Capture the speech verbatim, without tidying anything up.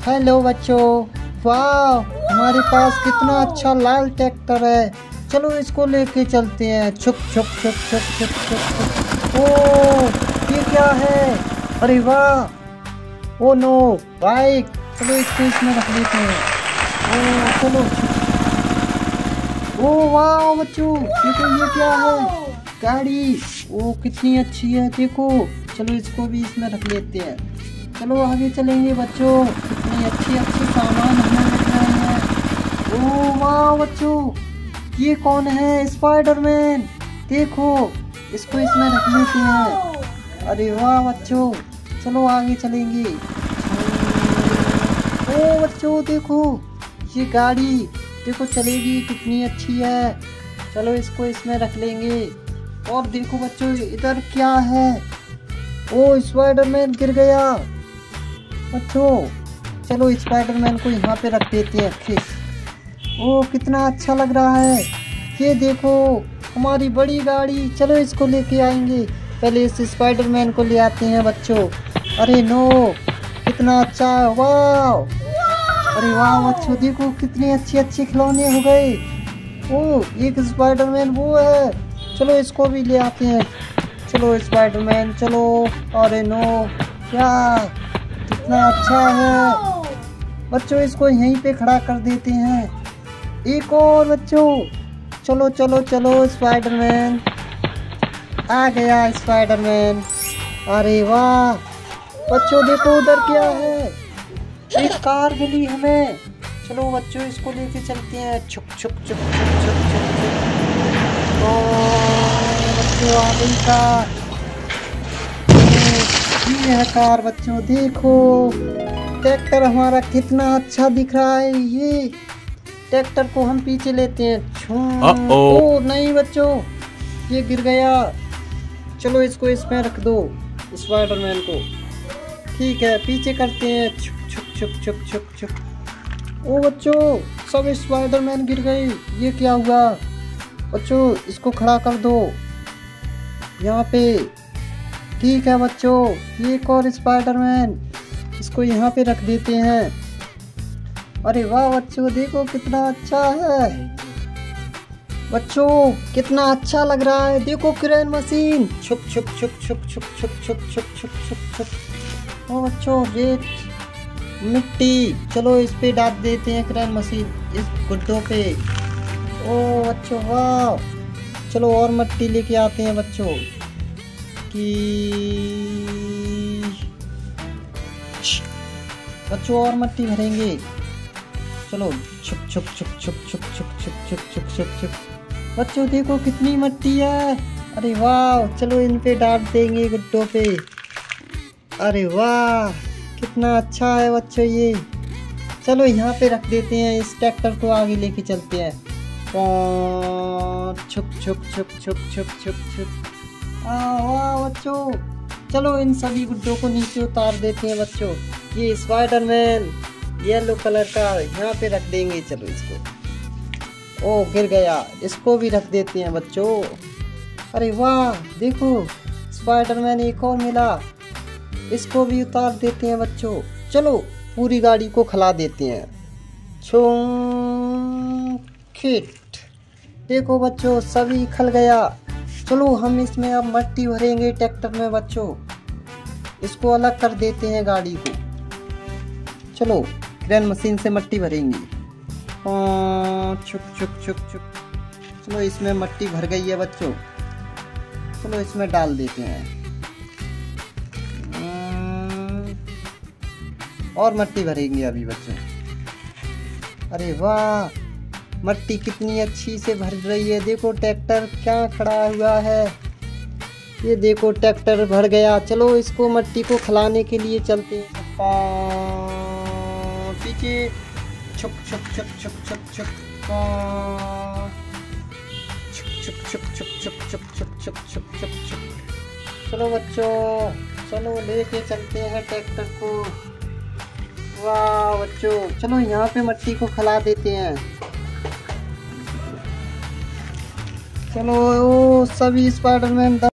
Hello बच्चों, वाह हमारे पास कितना अच्छा लाल ट्रैक्टर है। चलो इसको लेके चलते हैं। छुक छुक छुक छुक छुक छुक छुक। ओ ये क्या है? अरे वाह, ओ नो बाइक। चलो इसको इसमें रख लेते हैं। ओ चलो, ओ वाह बच्चों, देखो ये क्या है? गाड़ी। ओ कितनी अच्छी है, देखो। चलो इसको भी इसमें रख लेते हैं। चलो आगे चलेंगे बच्चों। कितनी अच्छी अच्छी सामान हमें मिल रहे हैं। ओ वाह बच्चों, ये कौन है? स्पाइडरमैन। देखो इसको इसमें रख लेते हैं। अरे वाह बच्चों, चलो आगे चलेंगे। ओ बच्चों देखो, ये गाड़ी देखो चलेगी, कितनी अच्छी है। चलो इसको इसमें रख लेंगे। और देखो बच्चों, इधर क्या है? ओ स्पाइडरमैन गिर गया बच्चों। चलो स्पाइडरमैन को यहाँ पे रख देते हैं। खींच। ओ कितना अच्छा लग रहा है। ये देखो हमारी बड़ी गाड़ी। चलो इसको लेके आएंगे। पहले इस स्पाइडरमैन को ले आते हैं बच्चों। अरे नो, कितना अच्छा है, वाह। अरे वाह बच्चों, देखो कितने अच्छे अच्छे खिलौने हो गए। ओ एक स्पाइडरमैन वो है। चलो इसको भी ले आते हैं। चलो स्पाइडरमैन चलो। अरे नो, क्या कितना अच्छा है बच्चों। इसको यहीं पे खड़ा कर देते हैं। एक और बच्चों, चलो चलो चलो। स्पाइडरमैन आ गया, स्पाइडरमैन। अरे वाह बच्चों, देखो उधर क्या है? एक कार मिली हमें। चलो बच्चों इसको लेके चलते हैं। छुक छुक छुक छुक छुक छुक छुक। ओ बच्चों आ गई कार। ये है कार बच्चों, देखो ट्रैक्टर हमारा कितना अच्छा दिख रहा है। ये ट्रैक्टर को हम पीछे लेते हैं। ओ नहीं बच्चों, ये गिर गया। चलो इसको इसमें रख दो, स्पाइडरमैन को। ठीक है, पीछे करते हैं। छुक छुक छुक छुक छुक छुक। ओ बच्चों, सब स्पाइडरमैन गिर गए। ये क्या हुआ बच्चों? इसको खड़ा कर दो यहाँ पे। ठीक है बच्चों, ये एक और स्पाइडरमैन, इसको यहाँ पे रख देते हैं। अरे वाह बच्चों, देखो कितना अच्छा है बच्चों, कितना अच्छा लग रहा है। देखो क्रेन मशीन। छुक छुक छुक छुक छुक छुक छुक छुक छुक छुक छुक। ओ बच्चों, रेत मिट्टी, चलो इस पे डाल देते हैं क्रेन मशीन, इस गुड्डों पे। ओ बच्चों वाह, चलो और मिट्टी लेके आते हैं बच्चों की। बच्चों और मिट्टी भरेंगे। चलो छुक छुक छुक छुक छुक छुक छुक छुक छुक छुक छुक। बच्चों देखो कितनी मिट्टी है। अरे वाह, चलो इन पे डाल देंगे गुड्डों पे। अरे वाह, कितना अच्छा है बच्चों ये। चलो यहाँ पे रख देते हैं। इस ट्रैक्टर को आगे लेके चलते हैं। छुक छुक छुक छुक छुक छुक छुक। वाह बच्चों, चलो इन सभी गुड्डों को नीचे उतार देते हैं बच्चों। ये स्पाइडरमैन येलो कलर का यहाँ पे रख देंगे। चलो इसको, ओ गिर गया, इसको भी रख देते हैं बच्चों। अरे वाह, देखो स्पाइडरमैन एक और मिला, इसको भी उतार देते हैं बच्चों। चलो पूरी गाड़ी को खिला देते हैं। छुम खिट। देखो बच्चों, सभी खल गया। चलो हम इसमें अब मिट्टी भरेंगे ट्रैक्टर में बच्चों। इसको अलग कर देते हैं गाड़ी को। चलो क्रेन मशीन से मिट्टी भरेंगे। छुक छुक छुक छुक। चलो इसमें मिट्टी भर गई है बच्चों। चलो इसमें डाल देते हैं और मिट्टी भरेंगे अभी बच्चों। अरे वाह, मिट्टी कितनी अच्छी से भर रही है। देखो ट्रैक्टर क्या खड़ा हुआ है। ये देखो ट्रैक्टर भर गया। चलो इसको मिट्टी को खिलाने के लिए चलते हैं पीछे। छुक छुक छुक छुक छुक छुक छुक छुक छुक छुक छुक छुक छुक छुक छुक छुक। चलो बच्चों, चलो लेके चलते हैं ट्रैक्टर को। वाह बच्चों, चलो यहाँ पे मिट्टी को खिला देते हैं। चलो ओ सभी स्पाइडरमैन